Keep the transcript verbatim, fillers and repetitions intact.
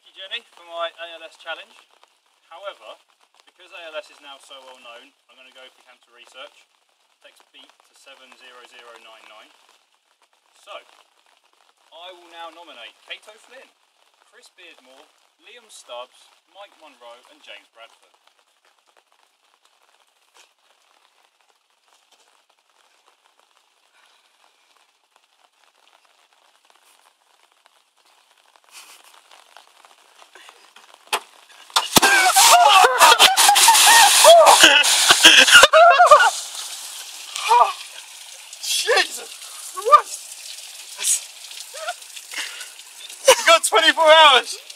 risky journey for my A L S challenge. However, because A L S is now so well known, I'm going to go for cancer research. Text beat to seven zero zero nine nine. So, I will now nominate Cato Flynn, Chris Beardmore, Liam Stubbs, Mike Monroe and James Bradford. Jesus! What? You got twenty-four hours!